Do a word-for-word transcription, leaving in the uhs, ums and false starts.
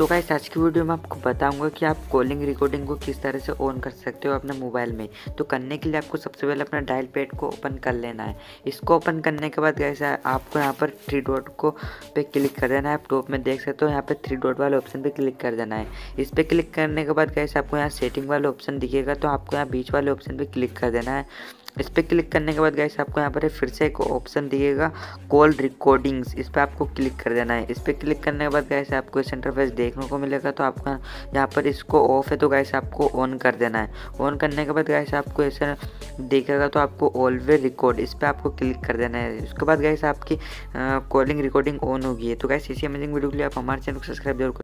So guys आज की video में आपको बताऊंगा कि आप कॉलिंग रिकॉर्डिंग को किस तरह से ऑन कर सकते हो अपने मोबाइल में। तो करने के लिए आपको सबसे पहले अपना डायल पैड को ओपन कर लेना है। इसको ओपन करने के बाद गाइस आपको यहाँ पर थ्री डॉट को पे क्लिक कर देना है। आप टॉप में देख सकते हो यहाँ पे थ्री डॉट वाले ऑप्शन पे क्लिक कर देना है। इस पर क्लिक करने के बाद गाइस आपको यहाँ सेटिंग वाला ऑप्शन दिखेगा, तो आपको यहाँ बीच वाले ऑप्शन पे क्लिक कर देना है। इस पर क्लिक करने के बाद गाइस आपको यहाँ पर फिर से एक ऑप्शन दिखेगा कॉल रिकॉर्डिंग्स, इस पर आपको क्लिक कर देना है। इस पर क्लिक करने के बाद गाइस आपको इस इंटरफेस देखने को मिलेगा, तो आपका यहाँ पर इसको ऑफ है तो गाइस आपको ऑन कर देना है। ऑन करने के बाद गाइस आपको ऐसा देखेगा, तो आपको ऑलवेज रिकॉर्ड, इस पर आपको क्लिक कर देना है। उसके बाद गाइस आपकी कॉलिंग रिकॉर्डिंग ऑन होगी है। तो गाइस इसी अमेजिंग वीडियो के लिए आप हमारे चैनल को सब्सक्राइब जरूर करें।